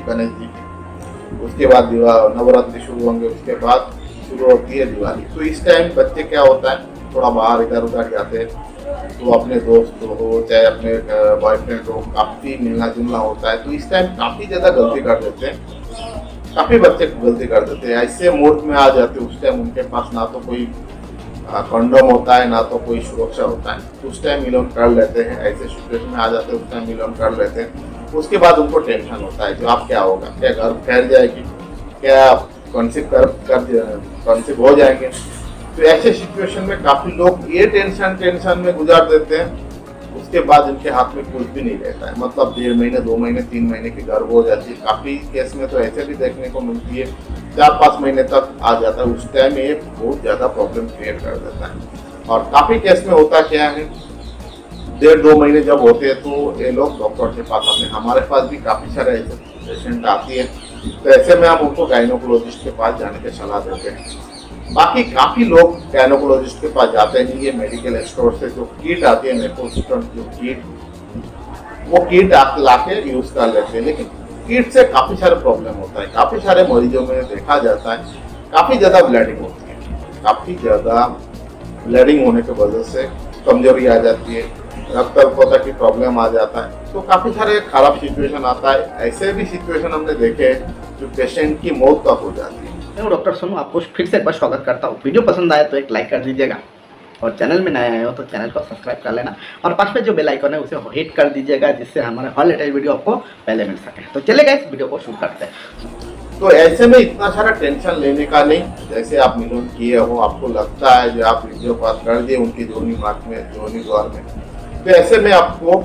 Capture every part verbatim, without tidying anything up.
गणेश जी की। उसके बाद दिवाली नवरात्रि शुरू होंगे, उसके बाद शुरू होती है दिवाली। तो इस टाइम बच्चे क्या होता है थोड़ा बाहर इधर उधर जाते हैं, तो अपने दोस्त हो चाहे अपने बॉयफ्रेंड हो काफ़ी मिलना जुलना होता है। तो इस टाइम काफ़ी ज़्यादा गलती कर देते हैं, काफ़ी बच्चे गलती कर देते हैं, ऐसे मूड में आ जाते हैं। उस टाइम उनके पास ना तो कोई कंडोम होता है ना तो कोई सुरक्षा होता है, तो उस टाइम मिलन कर लेते हैं, ऐसे सिचुएशन में आ जाते हैं, उस टाइम मिलन कर लेते हैं। उसके बाद उनको टेंशन होता है जो आप क्या होगा, क्या घर फैल जाएगी, क्या कॉन्सिव कर कर कॉन्सिव हो जाएंगे। तो ऐसे सिचुएशन में काफ़ी लोग ये टेंशन टेंशन में गुजार देते हैं। उसके बाद इनके हाथ में कुछ भी नहीं रहता है, मतलब डेढ़ महीने दो महीने तीन महीने की गर्भ हो जाती है। काफ़ी केस में तो ऐसे भी देखने को मिलती है चार पाँच महीने तक आ जाता है। उस टाइम ये बहुत ज़्यादा प्रॉब्लम क्रिएट कर देता है। और काफ़ी केस में होता क्या है, डेढ़ दो महीने जब होते हैं तो ये लोग डॉक्टर के पास आते हैं। हमारे पास भी काफ़ी सारे ऐसे पेशेंट आती है, तो ऐसे में हम उनको गायनोकोलॉजिस्ट के पास जाने की सलाह देते हैं। बाकी काफ़ी लोग गायनोकोलॉजिस्ट के पास जाते नहीं, ये मेडिकल स्टोर से जो किट आती है नेपोसिस्टम जो किट, वो किट आप ला के यूज़ कर लेते हैं। लेकिन किट से काफ़ी सारे प्रॉब्लम होता है, काफ़ी सारे मरीजों में देखा जाता है काफ़ी ज़्यादा ब्लीडिंग होती है, काफ़ी ज़्यादा ब्लीडिंग होने की वजह से कमजोरी आ जाती है, रक्त अल्पता की प्रॉब्लम आ जाता है। तो काफ़ी सारे खराब सिचुएशन आता है। ऐसे भी सिचुएशन हमने देखे जो पेशेंट की मौत तक हो जाती है। मैं डॉक्टर सोनू आपको फिर से एक बार स्वागत करता हूँ। वीडियो पसंद आए तो एक लाइक कर दीजिएगा और चैनल में नए आए हो तो चैनल को सब्सक्राइब कर लेना और पास में जो बेल आइकन है उसे हिट कर दीजिएगा, जिससे हमारे हर लेटेस्ट वीडियो आपको पहले मिल सके। तो चलेगा इस वीडियो को शुरू करते हैं। तो ऐसे में इतना सारा टेंशन लेने का नहीं, जैसे आप मिलन किए हो आपको लगता है जो आप वीडियो पास कर दिए उनकी जोनी मार्ग में जोनी द्वार में, तो ऐसे में आपको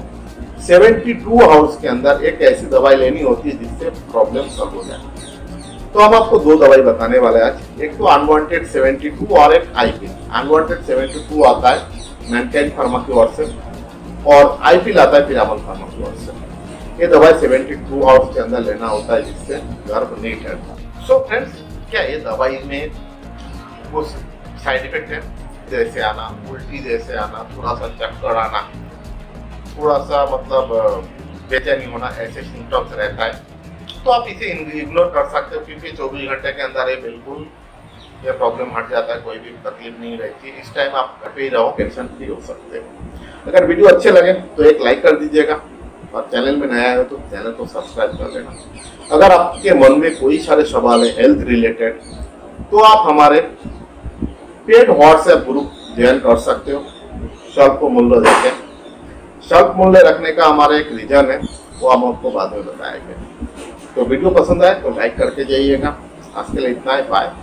बहत्तर आवर्स के अंदर एक ऐसी दवाई लेनी होती है जिससे प्रॉब्लम सॉल्व हो जाए। तो हम आपको दो दवाई बताने वाले हैं आज, एक तो अनवांटेड बहत्तर और एक आईपिल। अनवांटेड बहत्तर आता है मैनकाइंड फार्मा की ओर से और आईपिल आता है पिरामल फार्मा की ओर से। ये दवाई बहत्तर आवर्स के अंदर लेना होता है जिससे गर्भ नहीं ठहरता। सो फ्रेंड्स, क्या ये दवाई में कुछ साइड इफेक्ट है, जैसे आना उल्टी जैसे आना, थोड़ा सा चक्कर आना, थोड़ा सा मतलब बेचैनी होना, ऐसे सिम्टम्स रहता है, तो आप इसे इग्नोर कर सकते हो क्योंकि चौबीस घंटे के अंदर ये बिल्कुल ये प्रॉब्लम हट जाता है, कोई भी तकलीफ नहीं रहती। इस टाइम आप घर पे ही रहो, टेंशन फ्री हो सकते हो। अगर वीडियो अच्छे लगे तो एक लाइक कर दीजिएगा और चैनल में नया है तो चैनल को सब्सक्राइब कर लेना। अगर आपके मन में कोई सारे सवाल है हेल्थ रिलेटेड तो आप हमारे पेड व्हाट्सएप ग्रुप ज्वाइन कर सकते हो स्वल्प मूल्य देके। स्वल्प मूल्य रखने का हमारा एक रीजन है, वो हम आपको बाद में बताएंगे। तो वीडियो पसंद आए तो लाइक करके जाइएगा। आज के लिए इतना ही, बाय।